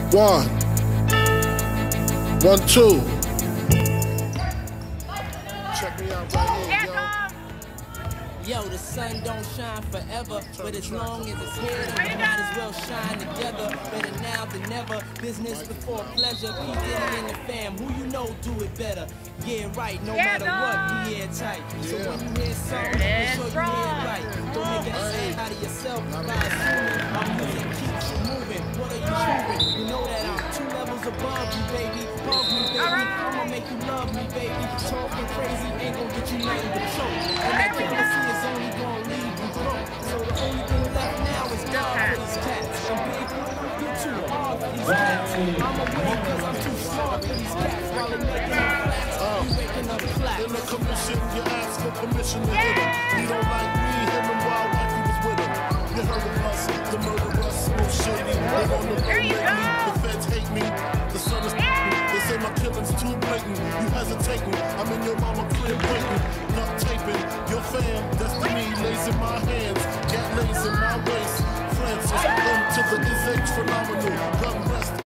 1, 1, 2. Check me out right here, yo. Yo, the sun don't shine forever, but as long as it's here, we might as well shine together. Better now than never, business before pleasure. P. Diddy and the fam, who you know do it better. Yeah, right, no matter what, we airtight. So when you hear something, make sure you hear it right. Don't make an ass out of yourself by assuming our music keeps you moving. What are you choosing? You know that I'm 2 levels above you, baby. Love me, baby. I'ma make you love me, baby. Talking crazy ain't gonna get you nothing but choke. And that jealousy is only gonna leave you broke. So the only thing left now is God for these cats. And baby, you're too hard for these cats. I'ma win cause I'm too smart for these cats. While they're making up flats, you waking up flat. In the commission, you ask for permission to hit him. He don't like me, him and wild like he was with him. You heard of us, the murderers, smooth shady. They on the road lately, the feds hate me. The sun is they say my killing's too blatant. You hesitating, I'm in your mama crib waiting. Not taping, your fam, destiny lays in my hands. Cat lays in my waist. Francis, M to the is H phenomenal. Gun